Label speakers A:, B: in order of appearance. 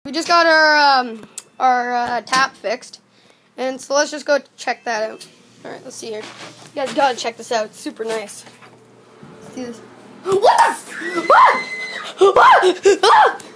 A: we just got our tap fixed, and so let's just go check that out. All right, let's see here. You guys gotta check this out. It's super nice. Let's see this. What the?